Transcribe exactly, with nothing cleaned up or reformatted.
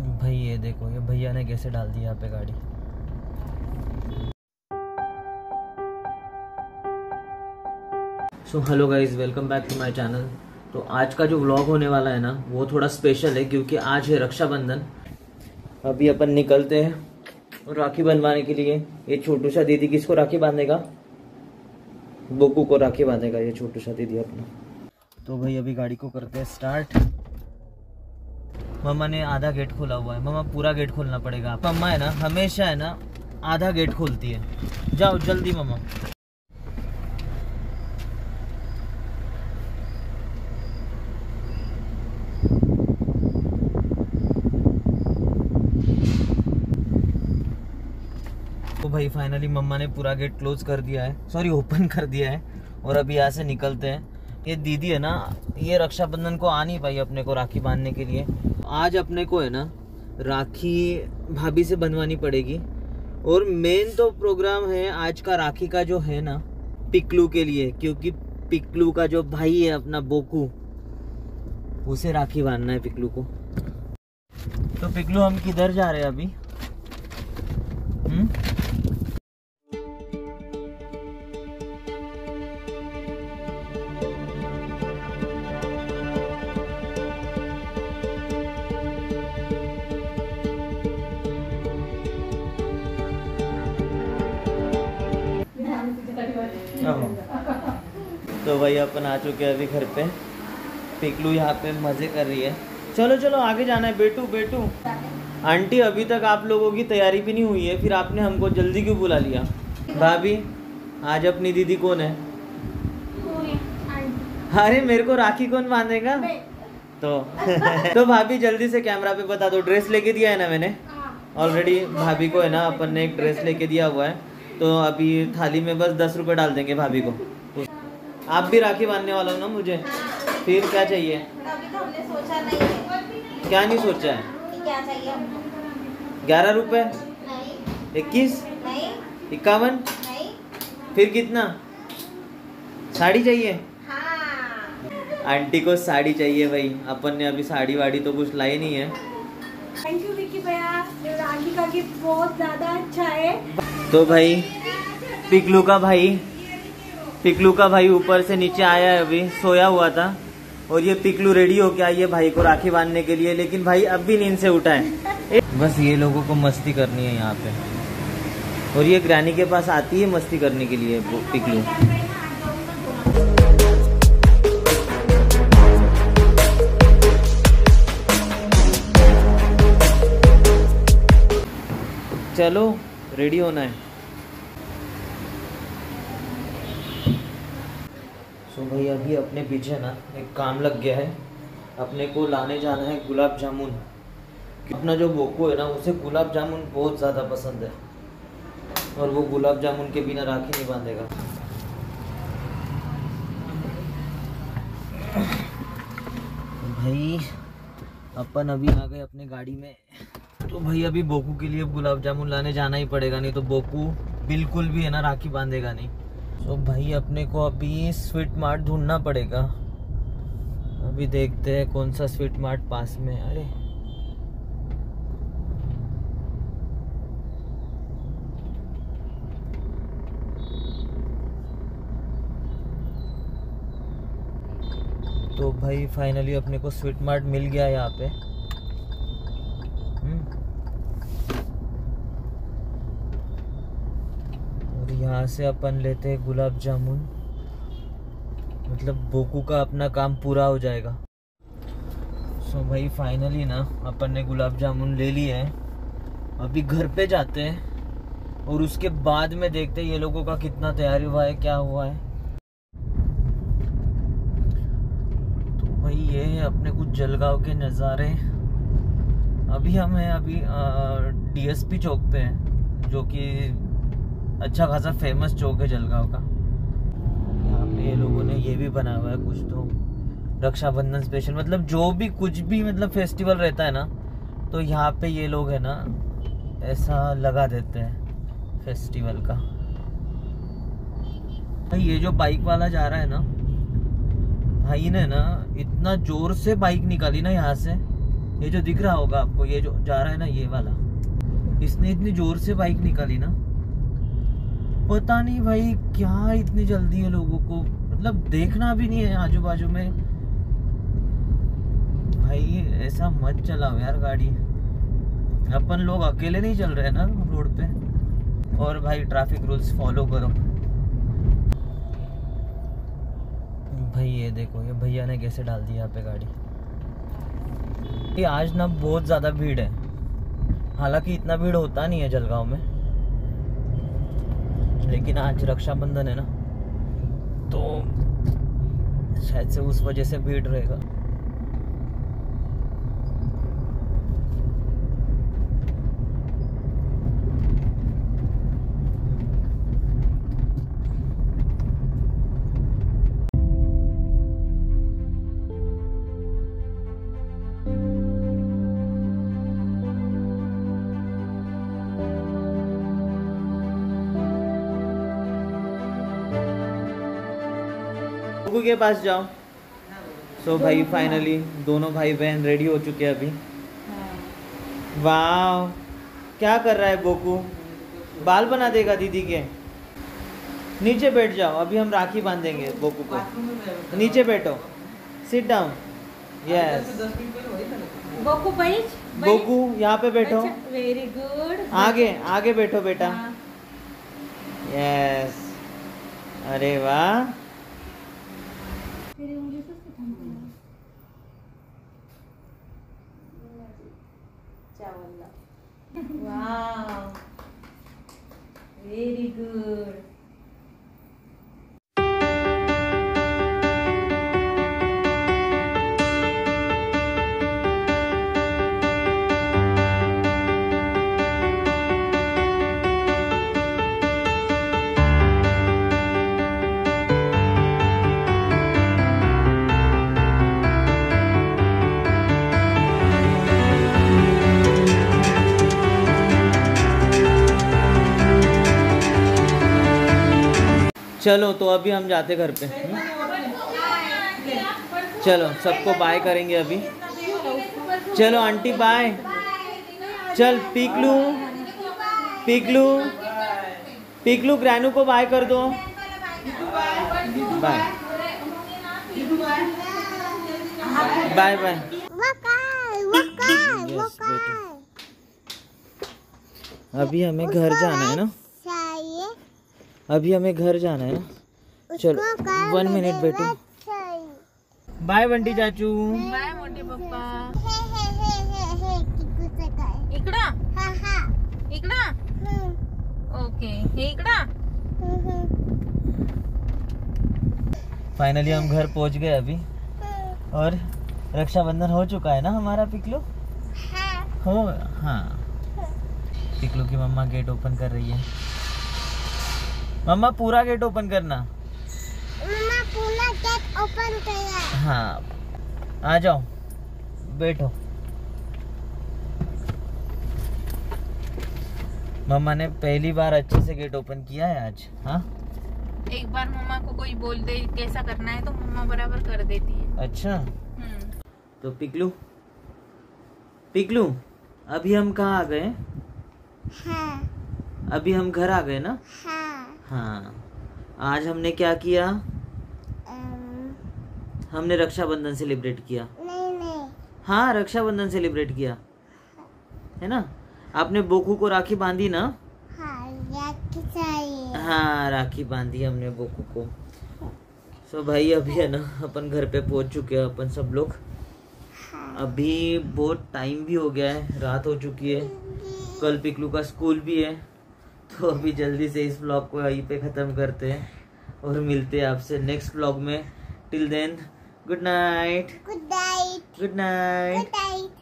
भाई ये देखो, ये भैया ने कैसे डाल दी यहाँ पे गाड़ी। So hello guys, welcome back to my channel. तो आज का जो व्लॉग होने वाला है ना, वो थोड़ा स्पेशल है क्योंकि आज है रक्षाबंधन। अभी अपन निकलते हैं राखी बंधवाने के लिए। ये छोटू सा दीदी किसको राखी बांधेगा? बोकू को राखी बांधेगा ये छोटू सा दीदी अपना। तो भाई अभी गाड़ी को करते हैं स्टार्ट। मम्मा ने आधा गेट खोला हुआ है, मम्मा पूरा गेट खोलना पड़ेगा। मम्मा है ना हमेशा है ना आधा गेट खोलती है। जाओ जल्दी मम्मा। तो भाई फाइनली मम्मा ने पूरा गेट क्लोज कर दिया है, सॉरी ओपन कर दिया है। और अभी यहाँ से निकलते हैं। ये दीदी है ना, ये रक्षाबंधन को आ नहीं पाई अपने को राखी बांधने के लिए। आज अपने को है ना राखी भाभी से बंधवानी पड़ेगी। और मेन तो प्रोग्राम है आज का राखी का जो है ना पिकलू के लिए, क्योंकि पिकलू का जो भाई है अपना बोकू, उसे राखी बांधना है पिकलू को। तो पिकलू हम किधर जा रहे हैं अभी? हम्म तो भाई अपन आ चुके हैं अभी घर पे। पिकलू यहाँ पे मजे कर रही है। चलो चलो आगे जाना है। बेटू बेटू आंटी अभी तक आप लोगों की तैयारी भी नहीं हुई है, फिर आपने हमको जल्दी क्यों बुला लिया? भाभी आज अपनी दीदी कौन है? अरे मेरे को राखी कौन बांधेगा? तो तो भाभी जल्दी से कैमरा पे बता दो। ड्रेस लेके दिया है ना मैंने ऑलरेडी। भाभी को है ना अपन ने एक ड्रेस लेके दिया हुआ है। तो अभी थाली में बस दस रुपए डाल देंगे भाभी को। आप भी राखी बांधने वाला हो ना मुझे? फिर क्या चाहिए? अभी तो हमने सोचा नहीं है। क्या नहीं सोचा है? क्या चाहिए हमको? ग्यारह रुपए? नहीं। इक्कीस? नहीं। इक्यावन? नहीं। फिर कितना? साड़ी चाहिए? हाँ। आंटी को साड़ी चाहिए भाई। अपन ने अभी साड़ी वाड़ी तो कुछ लाई नहीं है। थैंक यू विक्की भैया, राखी का गिफ्ट बहुत ज्यादा अच्छा है। तो भाई पिकलू का भाई पिकलू का भाई ऊपर से नीचे आया है, अभी सोया हुआ था। और ये पिकलू रेडी हो के आई है भाई को राखी बांधने के लिए, लेकिन भाई अब भी नींद से उठा है। बस ये लोगों को मस्ती करनी है यहाँ पे। और ये ग्रैनी के पास आती है मस्ती करने के लिए पिकलू। चलो रेडी होना है। सो भाई अभी अपने पीछे ना एक काम लग गया है। अपने को लाने जाना है गुलाब जामुन। अपना जो बोको है ना उसे गुलाब जामुन बहुत ज़्यादा पसंद है, और वो गुलाब जामुन के बिना राखी नहीं बांधेगा। भाई अपन अभी आ गए अपने गाड़ी में। तो भाई अभी बोकू के लिए गुलाब जामुन लाने जाना ही पड़ेगा, नहीं तो बोकू बिल्कुल भी है ना राखी बांधेगा नहीं। तो भाई अपने को अभी स्वीट मार्ट ढूंढना पड़ेगा। अभी देखते हैं कौन सा स्वीट मार्ट पास में है। अरे तो भाई फाइनली अपने को स्वीट मार्ट मिल गया यहाँ पे। और यहाँ से अपन लेते हैं गुलाब जामुन, मतलब बोकू का अपना काम पूरा हो जाएगा। सो भाई फाइनली ना अपन ने गुलाब जामुन ले लिए हैं। अभी घर पे जाते हैं और उसके बाद में देखते हैं ये लोगों का कितना तैयारी हुआ है, क्या हुआ है। तो भाई ये है अपने कुछ जलगांव के नज़ारे। अभी हम हैं अभी डीएसपी चौक पे हैं, जो कि अच्छा खासा फेमस चौक है जलगांव का। यहाँ पे ये लोगों ने ये भी बना हुआ है कुछ तो रक्षाबंधन स्पेशल, मतलब जो भी कुछ भी मतलब फेस्टिवल रहता है ना, तो यहाँ पे ये लोग है ना ऐसा लगा देते हैं फेस्टिवल का। भाई ये जो बाइक वाला जा रहा है ना, भाई ने ना इतना जोर से बाइक निकाली ना यहाँ से, ये जो दिख रहा होगा आपको, ये जो जा रहा है ना ये वाला, इसने इतनी जोर से बाइक निकाली ना, पता नहीं भाई क्या इतनी जल्दी है लोगों को, मतलब देखना भी नहीं है आजू बाजू में। भाई ऐसा मत चलाओ यार गाड़ी, अपन लोग अकेले नहीं चल रहे हैं ना रोड पे। और भाई ट्रैफिक रूल्स फॉलो करो। भाई ये देखो, ये भैया ने कैसे डाल दिया यहाँ पे गाड़ी। ये आज ना बहुत ज़्यादा भीड़ है, हालांकि इतना भीड़ होता नहीं है जलगांव में, लेकिन आज रक्षाबंधन है ना, तो शायद से उस वजह से भीड़ रहेगा। बुकू के पास जाओ। सो so, भाई फाइनली दोनों भाई बहन रेडी हो चुके हैं अभी। वाह, क्या कर रहा है बोकू? बाल बना देगा दीदी के। नीचे बैठ जाओ, अभी हम राखी बांधेंगे बोकू को। नीचे बैठो, सिट डाउन। यस बोकू बैठ, बोकू यहाँ पे बैठो। Very good. आगे आगे बैठो बेटा। यस, अरे वाह। Wow, very good. चलो तो अभी हम जाते घर पे। चलो सबको बाय करेंगे अभी। चलो आंटी बाय। चल पिकलू, पिकलू, पिकलू ग्रैनू को बाय कर दो। Bye bye bye. अभी हमें घर जाना है ना, अभी हमें घर जाना है ना। चलो वन मिनट बैठो। बाय बंटी चाचू। बाय मोठे पप्पा। इकडा इकडा ओके, हे इकडा। फाइनली हम घर पहुंच गए अभी, और रक्षाबंधन हो चुका है ना हमारा पिकलू। हो हाँ, पिकलू की मम्मा गेट ओपन कर रही है। मम्मा पूरा गेट ओपन करना। मम्मा पूरा गेट ओपन कर। हाँ आ जाओ, बैठो। मम्मा ने पहली बार अच्छे से गेट ओपन किया है आज। हाँ, एक बार मम्मा को कोई बोल दे कैसा करना है तो मम्मा बराबर कर देती है। अच्छा तो पिकलू, पिकलू अभी हम कहाँ आ गए? हाँ। अभी हम घर आ गए ना। हाँ। हाँ, आज हमने क्या किया? um, हमने रक्षाबंधन सेलिब्रेट किया। नहीं नहीं। हाँ रक्षाबंधन सेलिब्रेट किया है ना। आपने बोकू को राखी बांधी ना? हाँ, राखी चाहिए। हाँ राखी बांधी हमने बोकू को। सो भाई अभी है ना अपन घर पे पहुंच चुके हैं अपन सब लोग। हाँ। अभी बहुत टाइम भी हो गया है, रात हो चुकी है। कल पिकलू का स्कूल भी है, तो अभी जल्दी से इस व्लॉग को यहीं पे ख़त्म करते हैं और मिलते हैं आपसे नेक्स्ट व्लॉग में। Till then good night. Good night. Good night. Good night.